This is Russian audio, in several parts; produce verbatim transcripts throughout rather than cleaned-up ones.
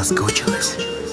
соскучилась.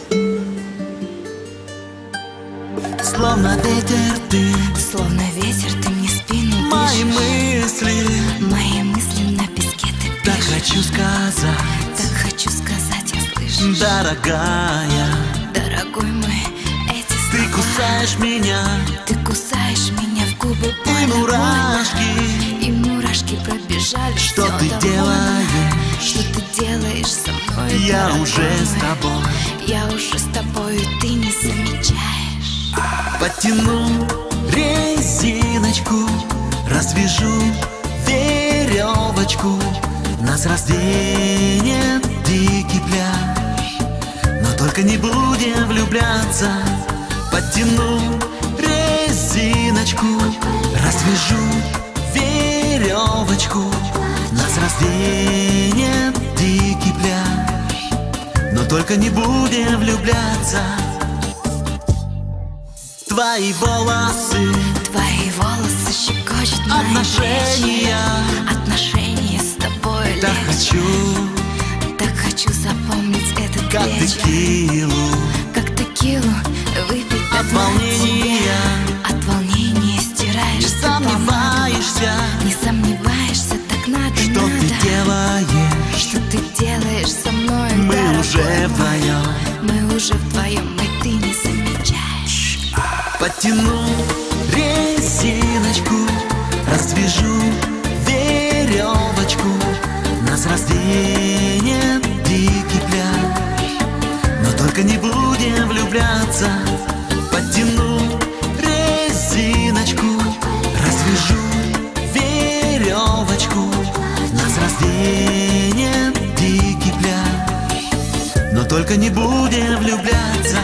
Словно ветер ты, словно ветер ты мне спину мои пишешь. мысли, мои мысли на песке ты пишешь. так хочу сказать, так хочу сказать, я слышу. Дорогая, дорогой мой, эти слова. Ты кусаешь меня, ты кусаешь меня в губы, и больно, мурашки, больно. И мурашки пробежали. Что все ты довольно. делаешь? Что ты делаешь со мной? Я дорогой уже мой. с тобой. Я уже с тобой, и ты не замечаешь. Потяну резиночку, развяжу веревочку. Нас разденет дикий пляж, но только не будем влюбляться. Потяну резиночку, развяжу веревочку. Нас разденет дикий пляж, но только не будем влюбляться. Твои волосы, твои волосы щекочут отношения, отношения с тобой. так легче. хочу, так хочу запомнить этот как вечер. текилу, как текилу выпить от одна волнения. тебя. От волнения стираешь Не сомневаешься, не сомневаешься, так надо, что надо. ты делаешь. Что ты делаешь со мной, Мы дорогой уже мой. вдвоем. Мы уже вдвоем, и ты не замечаешь. Потяну резиночку, развяжу веревочку. Нас разденет дикий пляж, но только не будем влюбляться. Потяну резиночку, развяжу веревочку. Нас разденет дикий пляж, но только не будем влюбляться.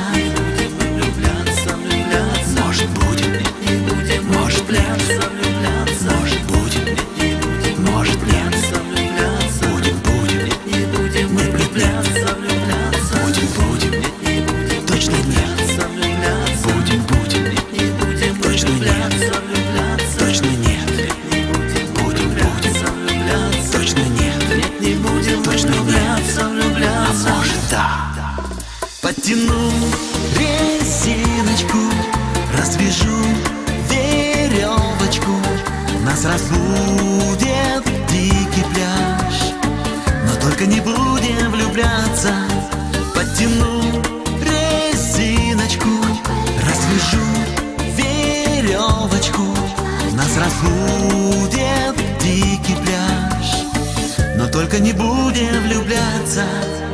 Может, будем, может, нет, может, будем, может, нет, будем, будем, не влюбляться, будем, будем, точно нет, будем, будем, точно нет, точно нет, будем, будем, точно нет, точно нет, а может, да. Потяну резиночку, развяжу веревочку. Нас разбудит дикий пляж, но только не будем влюбляться. Потяну резиночку, развяжу веревочку. Нас разбудит дикий пляж, но только не будем влюбляться.